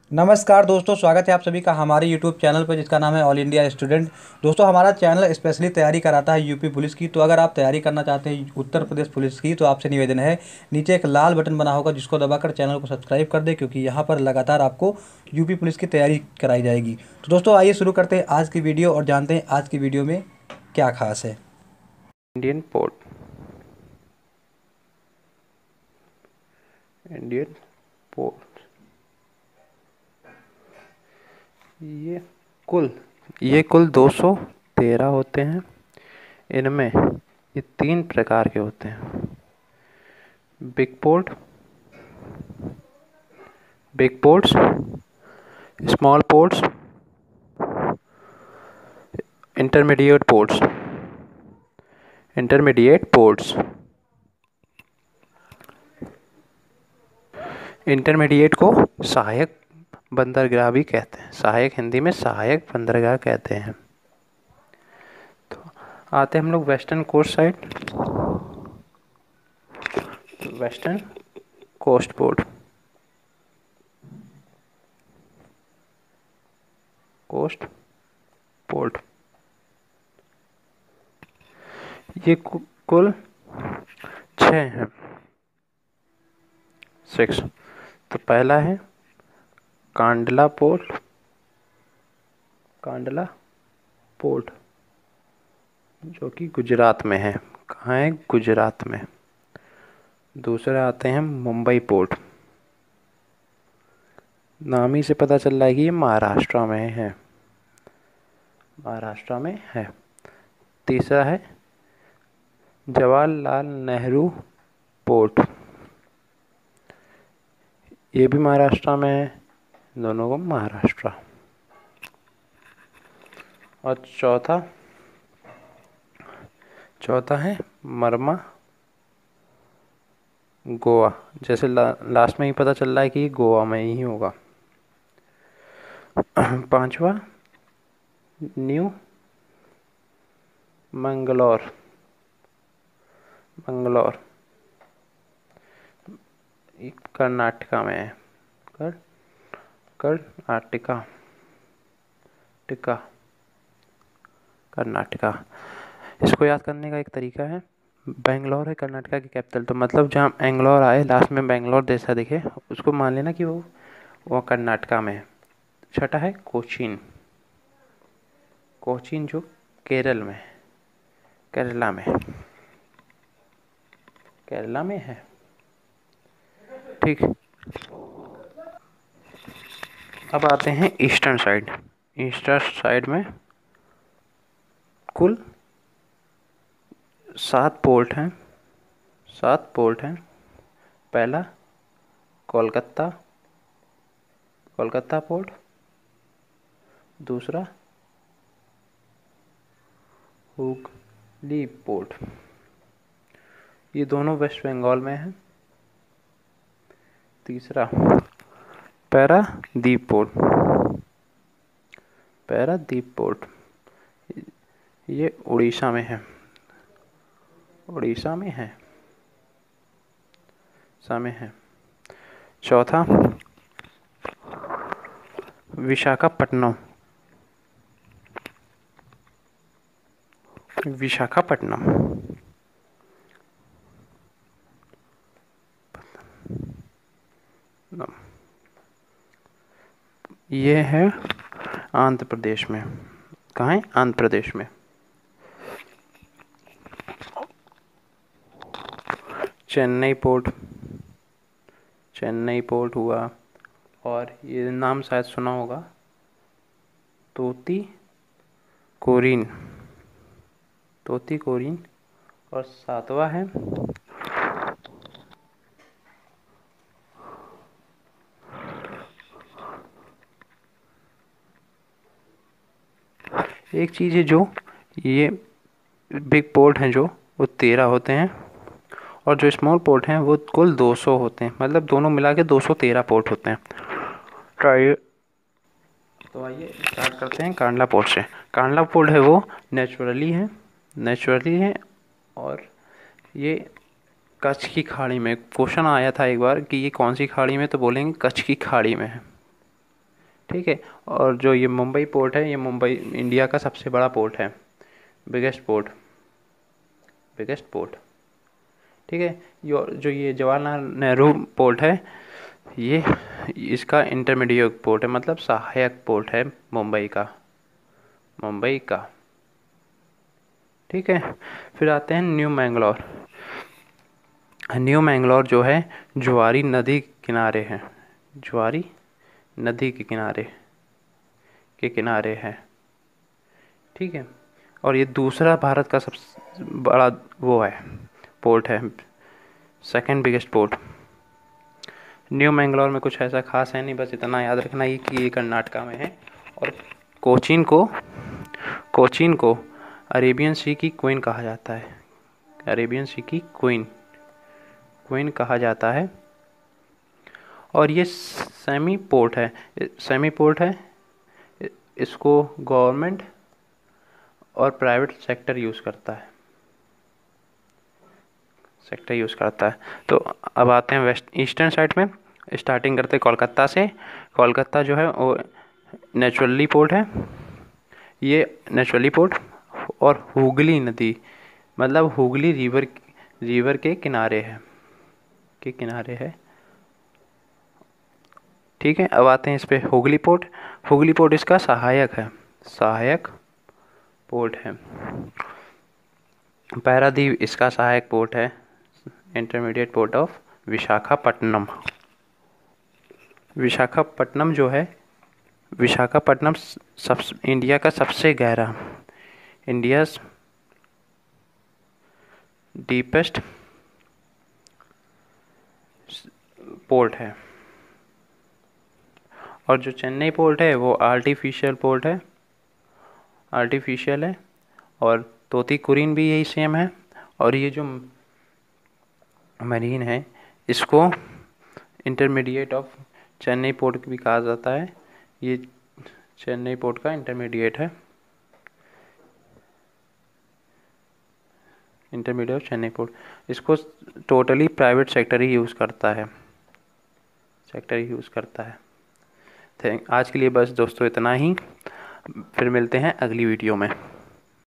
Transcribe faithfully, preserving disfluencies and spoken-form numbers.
नमस्कार दोस्तों, स्वागत है आप सभी का हमारे यूट्यूब चैनल पर जिसका नाम है ऑल इंडिया स्टूडेंट। दोस्तों, हमारा चैनल स्पेशली तैयारी कराता है यूपी पुलिस की। तो अगर आप तैयारी करना चाहते हैं उत्तर प्रदेश पुलिस की, तो आपसे निवेदन है, नीचे एक लाल बटन बना होगा जिसको दबाकर चैनल को सब्सक्राइब कर दें, क्योंकि यहाँ पर लगातार आपको यूपी पुलिस की तैयारी कराई जाएगी। तो दोस्तों, आइए शुरू करते हैं आज की वीडियो और जानते हैं आज की वीडियो में क्या खास है। इंडियन पोर्ट इंडियन पोर्ट ये कुल ये कुल दो सौ तेरह होते हैं। इनमें ये तीन प्रकार के होते हैं। Big port, big ports, small ports, intermediate ports. Intermediate ports intermediate को सहायक बंदरगाह भी कहते हैं। सहायक हिंदी में सहायक बंदरगाह कहते हैं। तो आते हैं हम लोग western coast side. Western coast port, coast port ये कु, कुल छः हैं। सिक्स। तो पहला है कांडला पोर्ट, कांडला पोर्ट जो कि गुजरात में है। कहाँ है? गुजरात में। दूसरे आते हैं मुंबई पोर्ट। नाम ही से पता चल रहा है कि ये महाराष्ट्र में है, महाराष्ट्र में है। तीसरा है जवाहरलाल नेहरू पोर्ट, ये भी महाराष्ट्र में है। दोनों को महाराष्ट्र। और चौथा चौथा है मरमा गोवा। जैसे ला, लास्ट में ही पता चल रहा है कि ये गोवा में ही होगा। पांचवा न्यू मंगलौर, मंगलौर कर्नाटका में है। कर कर्नाटका टिका कर्नाटका। इसको याद करने का एक तरीका है, बेंगलोर है कर्नाटका की कैपिटल, तो मतलब जहाँ एंगलोर आए लास्ट में बेंगलोर जैसा दिखे उसको मान लेना कि वो वो कर्नाटका में है। छठा है कोचीन, कोचीन जो केरल में केरला में केरला में है। ठीक। अब आते हैं ईस्टर्न साइड। ईस्टर्न साइड में कुल सात पोर्ट हैं। सात पोर्ट हैं। पहला कोलकाता, कोलकाता पोर्ट। दूसरा हुगली पोर्ट, ये दोनों वेस्ट बंगाल में हैं। तीसरा पैरादीप पोर्ट, पैरादीप पोर्ट ये उड़ीसा में है, उड़ीसा में है में है। चौथा विशाखापट्टनम, विशाखापट्टनम ये है आंध्र प्रदेश में। कहाँ है? आंध्र प्रदेश में। चेन्नई पोर्ट, चेन्नई पोर्ट हुआ। और ये नाम शायद सुना होगा, तोती कोरिन, तोती कोरिन। और सातवां है एक चीज़ है जो ये बिग पोर्ट हैं जो वो तेरह होते हैं, और जो स्मॉल पोर्ट हैं वो कुल दो सौ होते हैं। मतलब दोनों मिला के दो सौ तेरह पोर्ट होते हैं। ट्राई तो आइए स्टार्ट करते हैं कांडला पोर्ट से। कांडला पोर्ट है वो नेचुरली है, नेचुरली है। और ये कच्छ की खाड़ी में, क्वेश्चन आया था एक बार कि ये कौन सी खाड़ी में, तो बोलेंगे कच्छ की खाड़ी में है। ठीक है। और जो ये मुंबई पोर्ट है, ये मुंबई इंडिया का सबसे बड़ा पोर्ट है, बिगेस्ट पोर्ट, बिगेस्ट पोर्ट। ठीक है। यो जो ये जवाहरलाल नेहरू पोर्ट है, ये इसका इंटरमीडिएट पोर्ट है, मतलब सहायक पोर्ट है मुंबई का, मुंबई का। ठीक है। फिर आते हैं न्यू मैंगलोर। न्यू मैंगलोर जो है जुआरी नदी किनारे है, जुआरी नदी के किनारे के किनारे है। ठीक है। और ये दूसरा भारत का सबसे बड़ा वो है, पोर्ट है, second biggest port. New Mangalore में कुछ ऐसा खास है नहीं, बस इतना याद रखना ही कि ये कर्नाटका में है। और कोचीन को कोचीन को अरेबियन सी की क्वीन कहा जाता है, अरेबियन सी की क्वीन क्वीन कहा जाता है। और ये सेमी पोर्ट है, सेमी पोर्ट है, इसको गवर्नमेंट और प्राइवेट सेक्टर यूज़ करता है, सेक्टर यूज़ करता है। तो अब आते हैं वेस्ट ईस्टर्न साइड में, स्टार्टिंग करते हैं कोलकाता से। कोलकाता जो है वो नेचुरली पोर्ट है, ये नेचुरली पोर्ट और हुगली नदी, मतलब हुगली रिवर रिवर के किनारे है, के किनारे है। ठीक है। अब आते हैं इस पे हुगली पोर्ट। हुगली पोर्ट इसका सहायक है, सहायक पोर्ट है। पारादीप इसका सहायक पोर्ट है, intermediate port of Visakhapatnam. Visakhapatnam जो है, विशाखापट्टनम सब इंडिया का सबसे गहरा, इंडियाज डीपेस्ट पोर्ट है। और जो चेन्नई पोर्ट है वो आर्टिफिशियल पोर्ट है, आर्टिफिशियल है। और तोतीकुरिन भी यही सेम है। और ये जो मरीन है इसको इंटरमीडिएट ऑफ चेन्नई पोर्ट भी कहा जाता है, ये चेन्नई पोर्ट का इंटरमीडिएट है, इंटरमीडिएट ऑफ चेन्नई पोर्ट। इसको टोटली प्राइवेट सेक्टर ही यूज़ करता है, सेक्टर ही यूज़ करता है। थैंक आज के लिए बस दोस्तों इतना ही, फिर मिलते हैं अगली वीडियो में।